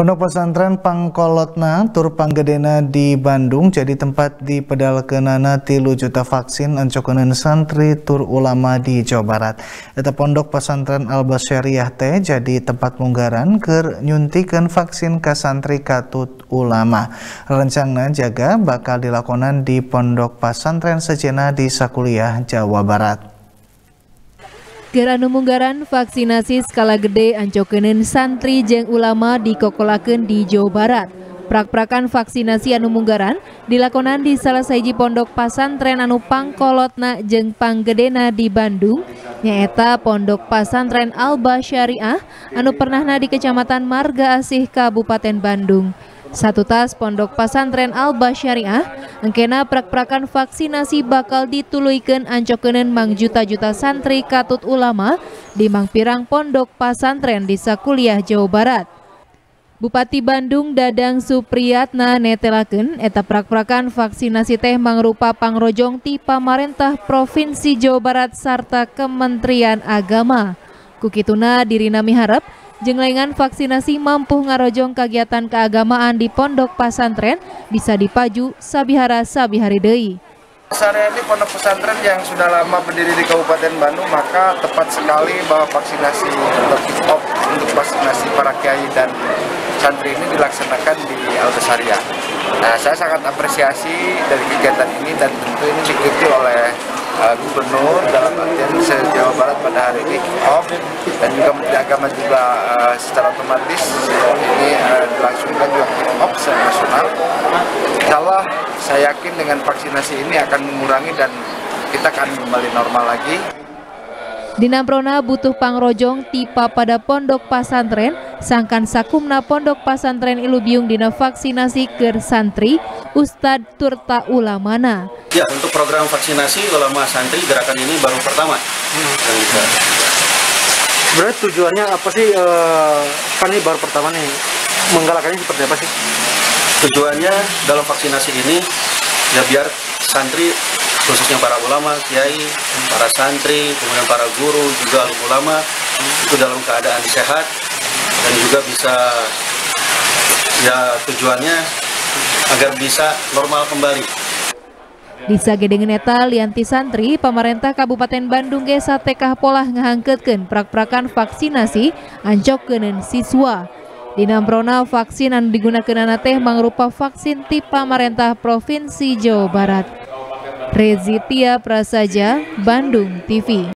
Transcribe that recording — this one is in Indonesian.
Pondok pesantren Pangkolotna tur Panggedena di Bandung jadi tempat dipedalkeunana 3 juta vaksin ancokeun santri tur ulama di Jawa Barat. Eta pondok pesantren Al-Basyariah teh jadi tempat munggaran keur nyuntikeun vaksin ka santri katut ulama. Rencana jaga bakal dilakonan di pondok pesantren sejenna di sakuliah Jawa Barat. Geranu munggaran vaksinasi skala gede ancokeun santri jeung ulama dikokolakeun di Jawa Barat. Prak-prakan vaksinasi anu munggaran dilakonan di salah sahiji pondok pasantren anu Pangkolotna jeung Panggedena di Bandung, nyaeta Pondok Pasantren Al-Basyariah anu pernahna di Kecamatan Marga Asih Kabupaten Bandung. Satu tas Pondok Pasantren Al-Basyariah engkena prak-prakan vaksinasi bakal dituluykeun ancokeun mang juta-juta santri katut ulama di mang pirang pondok pasantren di sakuliah Jawa Barat. Bupati Bandung Dadang Supriyatna netelakeun eta prak-prakan vaksinasi teh mangrupa pangrojong ti pamarentah Provinsi Jawa Barat sarta Kementerian Agama. Kukituna dirina miharep jeung lengan vaksinasi mampu ngarojong kegiatan keagamaan di pondok pasantren bisa dipaju sabihara-sabihari deui. Area ini pondok pesantren yang sudah lama berdiri di Kabupaten Bandung, maka tepat sekali bahwa vaksinasi atau kick-off untuk vaksinasi para kiai dan santri ini dilaksanakan di Al-Basyariah. Nah, saya sangat apresiasi dari kegiatan ini dan tentu ini diikuti oleh Gubernur dalam artian se-Jawa Barat pada hari ini kick-off, dan juga Menteri Agama juga secara otomatis ini dilangsungkan juga kick-off secara nasional. Insyaallah saya yakin dengan vaksinasi ini akan mengurangi dan kita akan kembali normal lagi. Dinamprona butuh pangrojong tipa pada pondok pasantren, sangkan sakumna pondok pasantren Ilubiung dina vaksinasi ke santri, Ustad turta ulamana. Ya, untuk program vaksinasi ulama santri gerakan ini baru pertama. Sebenarnya tujuannya apa sih? Kan ini baru pertama nih, menggalakannya seperti apa sih? Tujuannya dalam vaksinasi ini ya biar santri, khususnya para ulama, kiai, para santri, kemudian para guru, juga ulama itu dalam keadaan sehat dan juga bisa, ya tujuannya agar bisa normal kembali. Di sagedengeun eta lianti santri, pamarentah Kabupaten Bandung ge satekah polah ngahangkeutkeun prak-prakan vaksinasi ancokeun siswa. Dinamprona vaksin anu digunakeunana teh mangrupa vaksin ti pamarentah Provinsi Jawa Barat. Rezitia Prasaja, Bandung TV.